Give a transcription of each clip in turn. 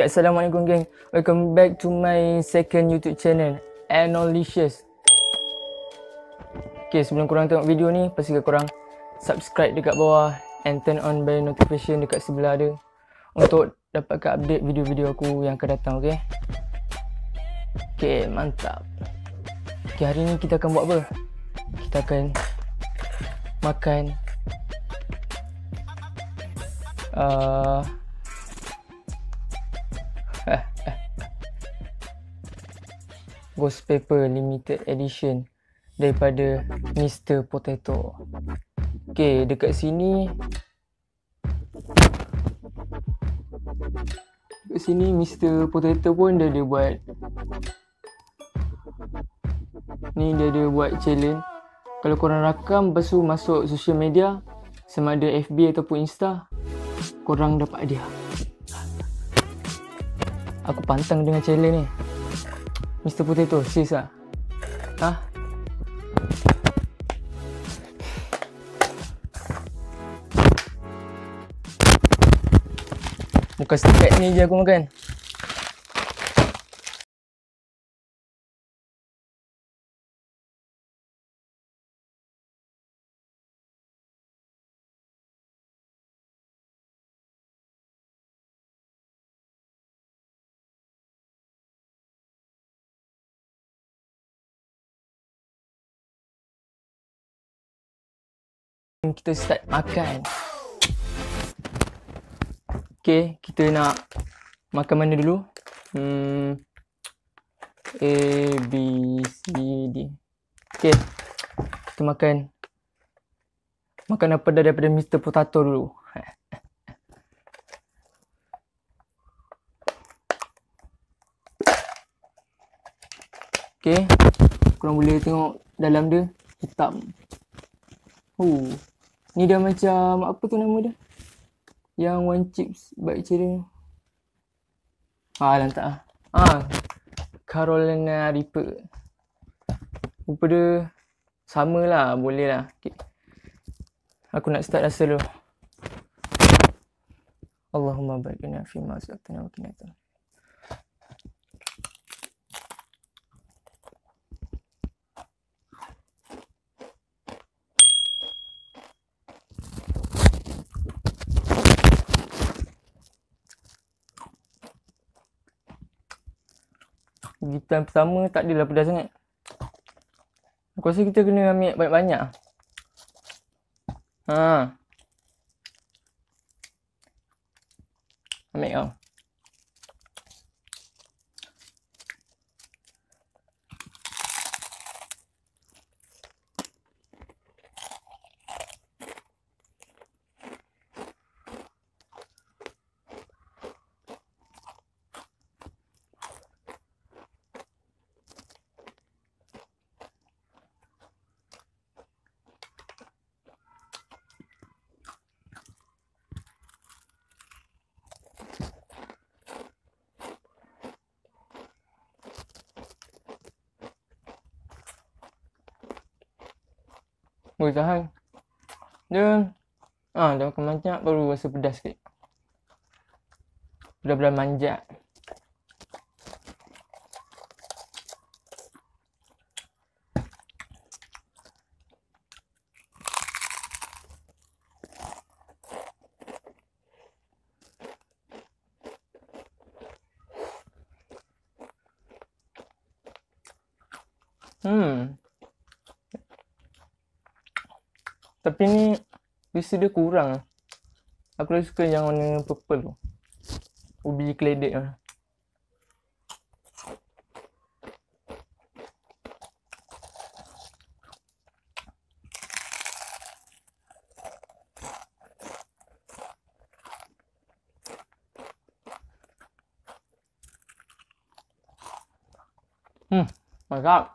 Okay, Assalamualaikum geng. Welcome back to my second YouTube channel, Analicious. Okay, sebelum korang tengok video ni, pastikan korang subscribe dekat bawah and turn on bell notification dekat sebelah dia untuk dapatkan update video-video aku yang akan datang, okay? Okay, mantap. Okay, hari ni kita akan buat apa? Kita akan makan Ghost Pepper Limited Edition daripada Mr. Potato. Okay, dekat sini Mr. Potato pun dia ada buat ni, dia ada buat challenge. Kalau korang rakam lepas tu masuk social media sama ada FB ataupun Insta, korang dapat hadiah. Aku pantang dengan challenge ni. Mr. Potato, sis lah. Ha? Muka stek ni je aku makan. Kita start makan. Okay, kita nak makan mana dulu? A, B, C, D. Okay, kita makan apa dah daripada Mr. Potato dulu. Okay, korang boleh tengok dalam dia hitam. Ni dah macam apa tu nama dia? Yang one chips bite cherry. Lantak ah. Carolina Reaper. Rupa dia sama lah, boleh lah. Okay. Aku nak start rasa dulu. Allahumma baikna fi ma sa'atana wa qina. Gitar pertama tak adalah pedas sangat. Aku rasa kita kena ambil banyak-banyak. Ambil kau. Boleh tahan. Dia dah makan banyak baru rasa pedas sikit. Benar-benar manjat. Tapi ni rasa dia kurang. Aku lebih suka yang warna purple tu. Ubi keledek lah. Mantap.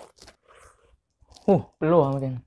Peluh lah makan.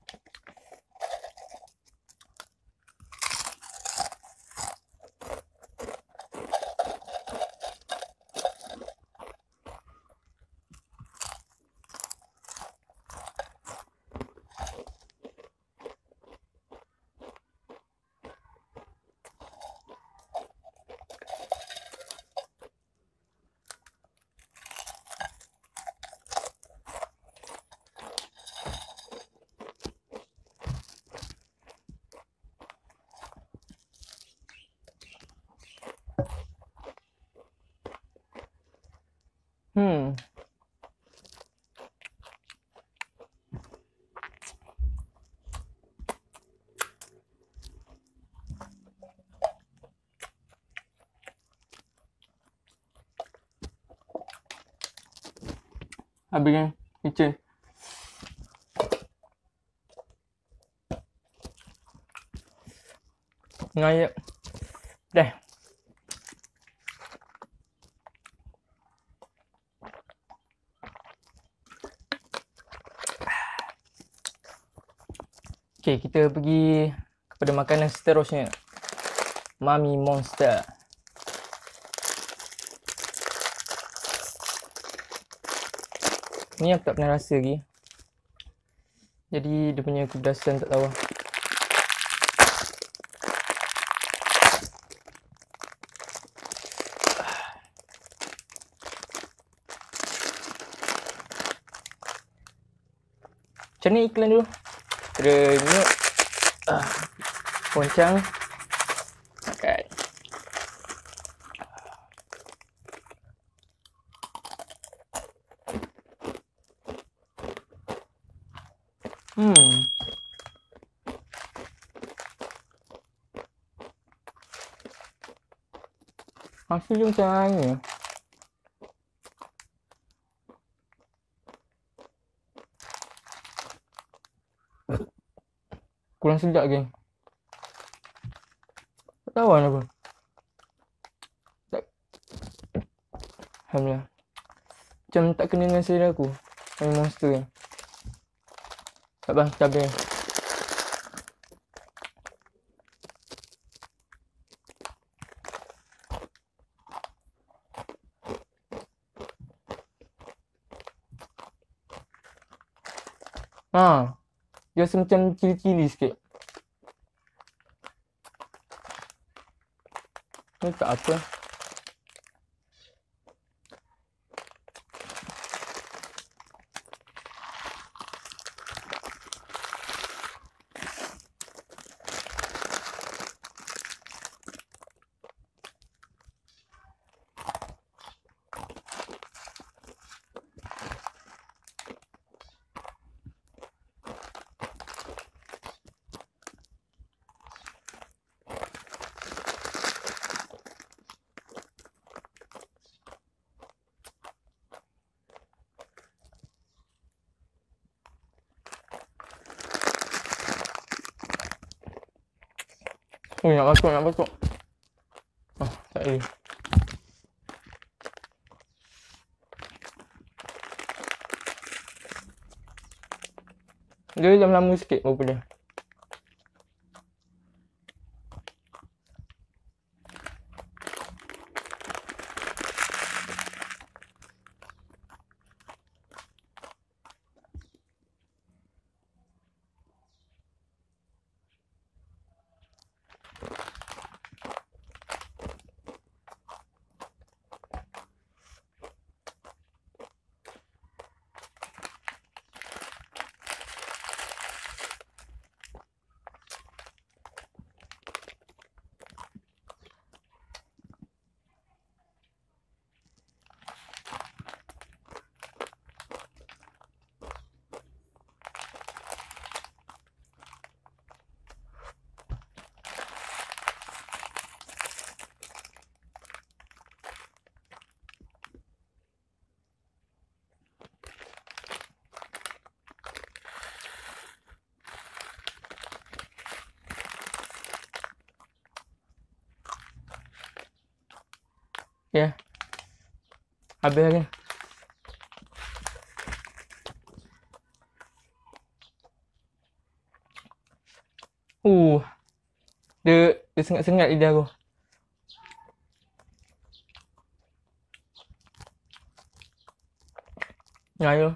Habis kan kitchen. Ngayak. Dah. Okay, kita pergi kepada makanan seterusnya. Mami Monster. Ni aku tak pernah rasa lagi. Jadi dia punya kepedasan tak tahu. Macam ni iklan dulu. Renyuk. Poncang. Makan. Hasil dia macam ni. Kurang sedap geng. Tak tahu kenapa. Tak. Alhamdulillah. Macam tak kena dengan selera aku. Mami Monster ni. Tak bang, tak boleh. Dia rasa macam cili-cili sikit. Ni tak apa. Oh, nak batuk. Tak boleh. Dia lama sikit baru dia. Ya. Habis lagi. Dia sengat-sengat lidah aku. Ayo.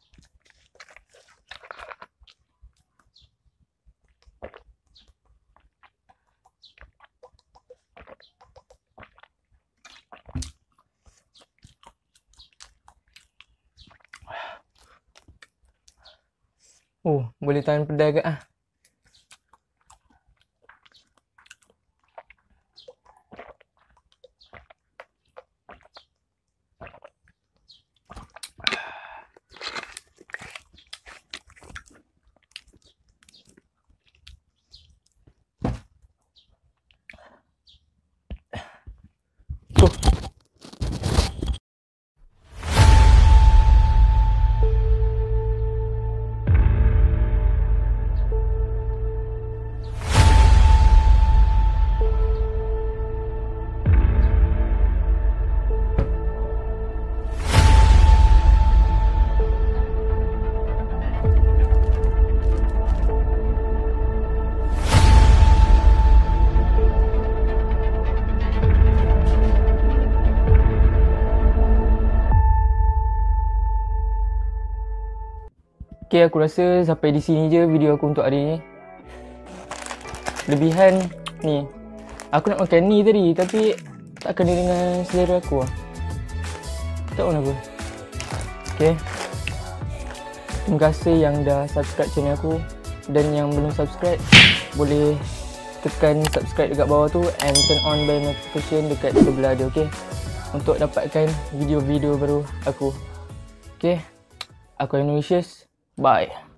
Boleh tahan pedal agak ah. Okay, aku rasa sampai di sini je video aku untuk hari ni. Lebihan ni, aku nak makan ni tadi tapi tak kena dengan selera aku lah. Tak tahu kenapa. Okay, terima kasih yang dah subscribe channel aku. Dan yang belum subscribe, boleh tekan subscribe dekat bawah tu and turn on bell notification dekat sebelah dia, okay? Untuk dapatkan video-video baru aku. Okay, aku Indonesia. Bye.